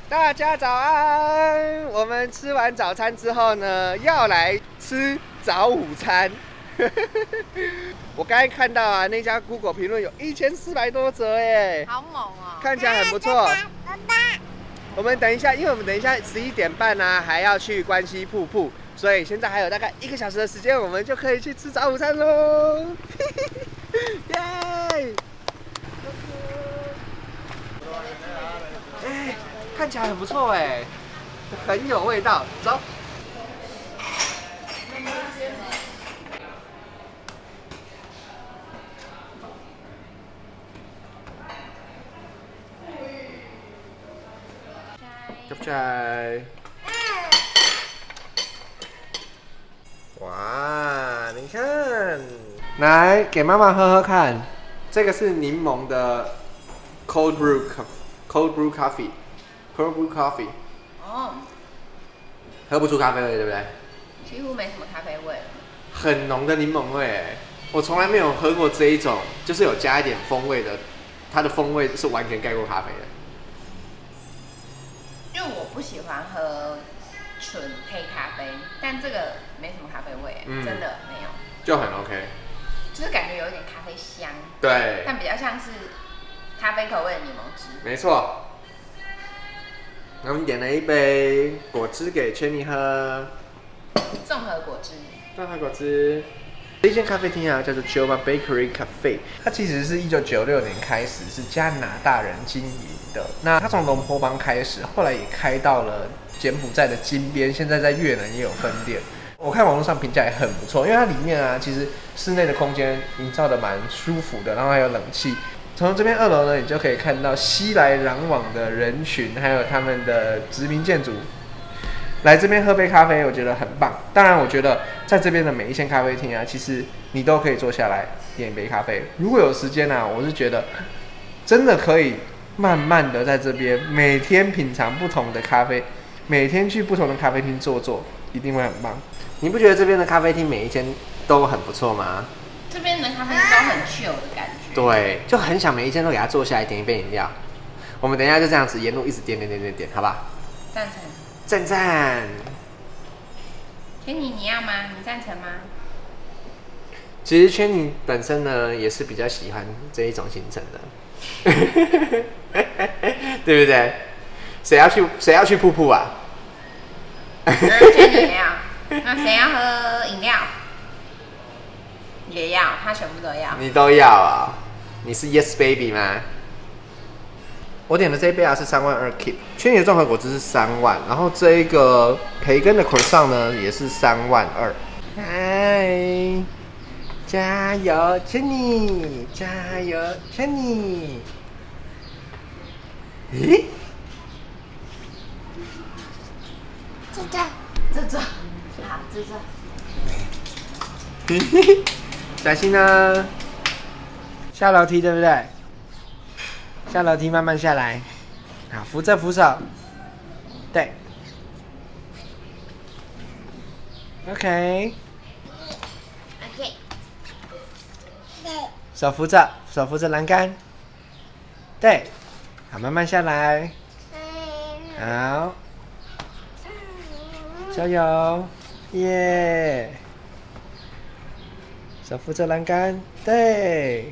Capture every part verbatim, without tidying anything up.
大家早安！我们吃完早餐之后呢，要来吃早午餐。我刚才看到啊，那家 Google 评论有一千四百多则哎， 好猛哦！ 看起来很不错。我们等一下，因为我们等一下十一点半呢、啊，还要去关西瀑布，所以现在还有大概一个小时的时间，我们就可以去吃早午餐喽！耶！哎，看起来很不错哎，很有味道。走。接起来。哇，你看，来给妈妈喝喝看，这个是柠檬的 cold brew cold brew coffee cold brew coffee。 哦， 喝不出咖啡味，对不对？ 几乎没什么咖啡味。 很浓的柠檬味，我从来没有喝过这一种，就是有加一点风味的，它的风味是完全盖过咖啡的。 因为我不喜欢喝纯黑咖啡，但这个没什么咖啡味，嗯、真的没有， 就很 OK， 就是感觉有一点咖啡香， 对， 但比较像是咖啡口味的柠檬汁， 没错。我们点了一杯果汁给 Chenny 喝， 综合果汁， 综合果汁。这间咖啡厅啊，叫做 Choma Bakery Cafe， 它其实是一九九六年开始是加拿大人经营的。那它从龙坡邦开始，后来也开到了柬埔寨的金边，现在在越南也有分店。我看网络上评价也很不错，因为它里面啊，其实室内的空间营造的蛮舒服的，然后还有冷气。从这边二楼呢，你就可以看到熙来攘往的人群，还有他们的殖民建筑。来这边喝杯咖啡，我觉得很棒。当然，我觉得在这边的每一间咖啡厅啊，其实你都可以坐下来点一杯咖啡。如果有时间啊，我是觉得真的可以慢慢的在这边每天品尝不同的咖啡，每天去不同的咖啡厅坐坐，一定会很棒。你不觉得这边的咖啡厅每一间都很不错吗？ 这边的咖啡厅都很 chill 的感觉。 对，就很想每一间都给他坐下来点一杯饮料。我们等一下就这样子沿路一直点点点点点，好吧？ 赞成。 赞赞。 圈你你要吗？你赞成吗？ 其实圈你本身呢也是比较喜欢这一种行程的，对不对？谁要去谁要去瀑布啊？ 圈你要。那谁要喝饮料？也要，他全部都要。 你都要啊？你是 Yes Baby 吗？我点的这一杯啊是三万二 Keep， 圈你的综合果汁是三万，然后这一个培根的 croissant 呢也是三万二。嗨，加油，圈你！加油，圈你！咦？ 这这这这，好，这这。 嘿嘿，小心呢，下楼梯对不对？下楼梯慢慢下来，好，扶着扶手，对 ，OK，OK， 手扶着，手扶着栏杆，对，好，慢慢下来，好，加油，耶，手扶着栏杆，对。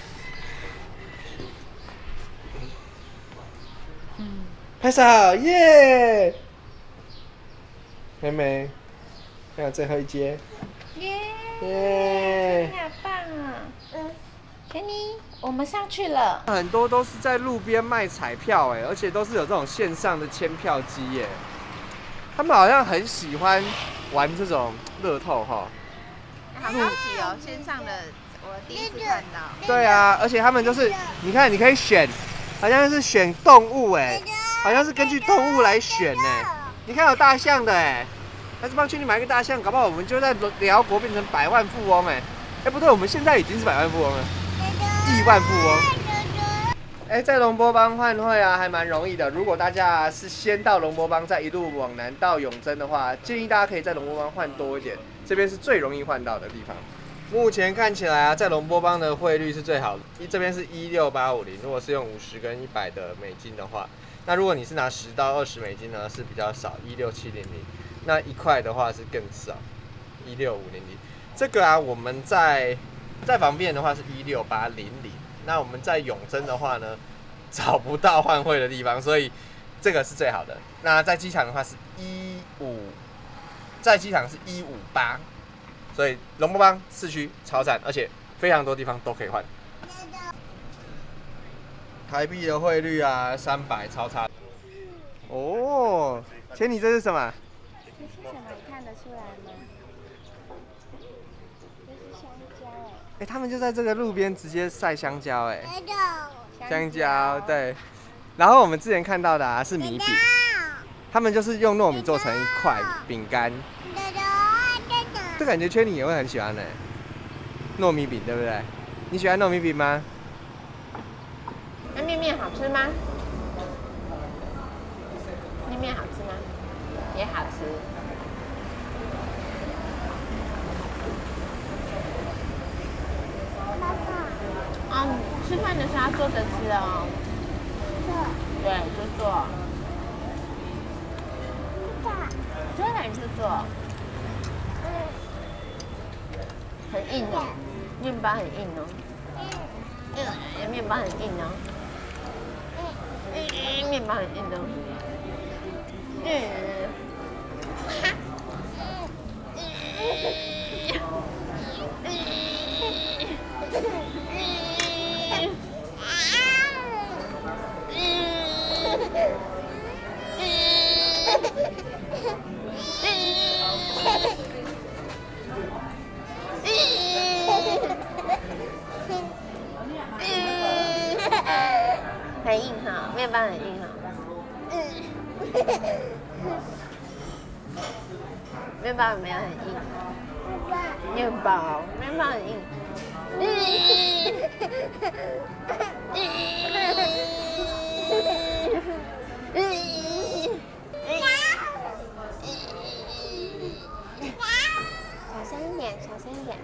拍手，耶！妹妹，还有最后一阶， 耶！ 耶！ 你好棒啊！嗯，圈妮，我们上去了。 很多都是在路边卖彩票哎，而且都是有这种线上的签票机耶。他们好像很喜欢玩这种乐透哈。 好高级哦，线上的我第一次看到。 对啊，而且他们就是，你看，你可以选，好像是选动物哎。好像是根据动物来选呢，你看有大象的哎，还是帮圈你买一个大象，搞不好我们就在辽国变成百万富翁哎，哎不对，我们现在已经是百万富翁了，亿万富翁。哎，在龙波邦换汇啊，还蛮容易的。如果大家是先到龙波邦，再一路往南到永贞的话，建议大家可以在龙波邦换多一点，这边是最容易换到的地方。目前看起来啊，在龙波邦的汇率是最好的，这边是一六八五零，如果是用五十跟一百的美金的话。 那如果你是拿十到二十美金呢，是比较少，一六七零零。那一块的话是更少，一六五零零。这个啊，我们在在旁边的话是一六八零零。那我们在永贞的话呢，找不到换汇的地方，所以这个是最好的。那在机场的话是一五，在机场是一五八，所以龙波邦市区超赞，而且非常多地方都可以换。台币的汇率啊，三百超差。哦，千妮，这是什么？ 这是什么？你看得出来吗？这是香蕉哎。 哎、欸，他们就在这个路边直接晒香蕉哎。香蕉，对。然后我们之前看到的啊是米饼，他们就是用糯米做成一块饼干。这感觉圈里也会很喜欢的，糯米饼对不对？你喜欢糯米饼吗？ 那面面好吃吗？面面好吃吗？也好吃。哦，吃饭的时候要坐着吃哦。对，就坐。对，你就坐。很硬哦，面包很硬哦。嗯，面包很硬哦。嗯，面包很硬哦。嗯。哈。很硬哈，面包很硬哈。面包有没有很硬？面包，面包很硬。小声一点，小声一点。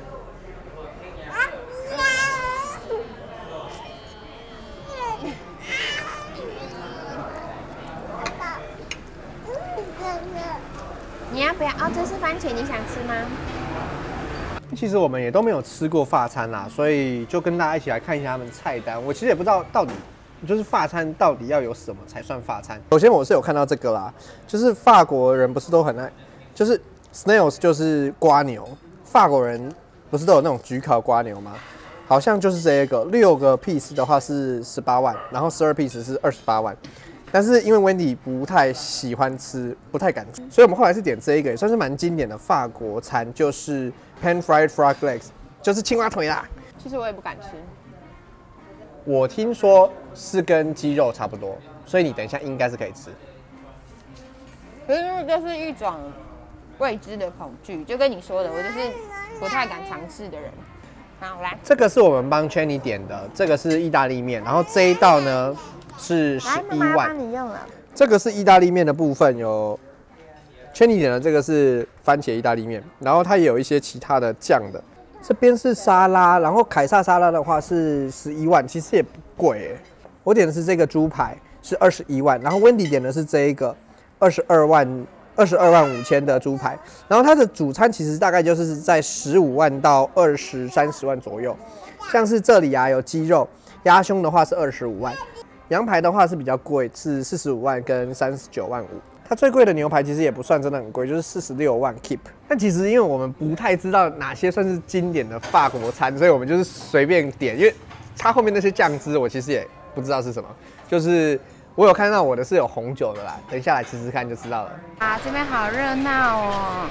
你要不要？哦，这是番茄，你想吃吗？ 其实我们也都没有吃过法餐啦，所以就跟大家一起来看一下他们菜单。我其实也不知道到底就是法餐到底要有什么才算法餐。首先我是有看到这个啦，就是法国人不是都很爱，就是 snails 就是瓜牛，法国人不是都有那种焗烤瓜牛吗？好像就是这一个，六个 piece 的话是十八万，然后十二 piece 是二十八万。但是因为 Wendy 不太喜欢吃，不太敢吃，所以我们后来是点这一个，也算是蛮经典的法国餐，就是 pan fried frog legs， 就是青蛙腿啦。 其实我也不敢吃。 我听说是跟鸡肉差不多，所以你等一下应该是可以吃。 可是因为这是一种未知的恐惧，就跟你说的，我就是不太敢尝试的人。好，来， 这个是我们帮 Jenny 点的，这个是意大利面，然后这一道呢是十一万。 帮你用了。 这个是意大利面的部分，有 Jenny 点的这个是番茄意大利面，然后它也有一些其他的酱的。这边是沙拉，然后凯撒沙拉的话是十一万，其实也不贵哎。我点的是这个猪排是二十一万，然后 Wendy 点的是这一个二十二万。二十二万五千的猪排，然后它的主餐其实大概就是在十五万到二十三十万左右。像是这里啊有鸡肉，鸭胸的话是二十五万，羊排的话是比较贵，是四十五万跟三十九万五。它最贵的牛排其实也不算真的很贵，就是四十六万 keep。但其实因为我们不太知道哪些算是经典的法国餐，所以我们就是随便点，因为它后面那些酱汁我其实也不知道是什么，就是。我有看到我的是有红酒的啦，等一下来吃吃看就知道了。 啊，这边好热闹哦！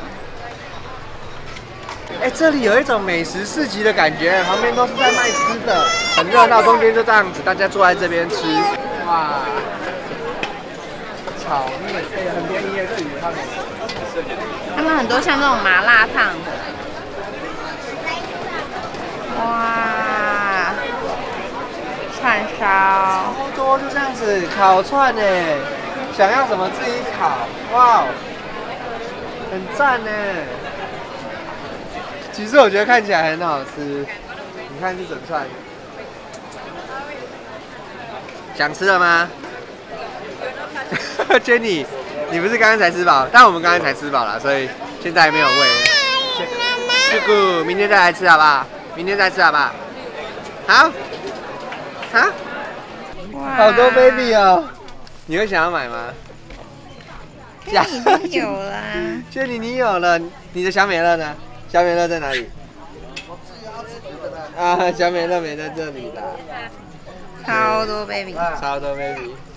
哎、欸，这里有一种美食市集的感觉，旁边都是在卖吃的，很热闹。中间就这样子，大家坐在这边吃，哇！炒面，哎、欸，很便宜耶，这里他们。 他们很多像这种麻辣烫的，哇！串烧， 超多就这样子烤串呢，想要什么自己烤，哇，很赞呢。其实我觉得看起来很好吃，你看这整串，想吃了吗？ Jenny， 你不是刚刚才吃饱？但我们刚刚才吃饱了，所以现在还没有喂。这个明天再来吃好不好？明天再吃好不好？好，好，好多 baby 哦。你会想要买吗？ 已经有啦。 Jenny， 你有了，你的小美乐呢？小美乐在哪里？啊，小美乐没在这里啦。 超多 baby， 超多 baby。